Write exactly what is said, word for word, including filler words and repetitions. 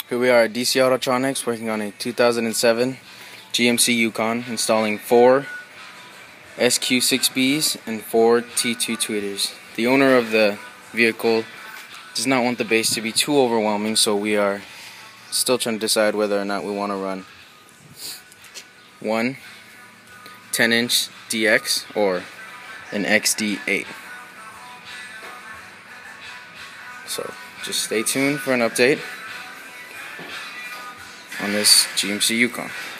Here we are at D C Autotronics working on a two thousand seven G M C Yukon, installing four S Q six Bs and four T two tweeters. The owner of the vehicle does not want the bass to be too overwhelming, so we are still trying to decide whether or not we want to run one ten inch D X or an X D eight. So just stay tuned for an update on this G M C Yukon.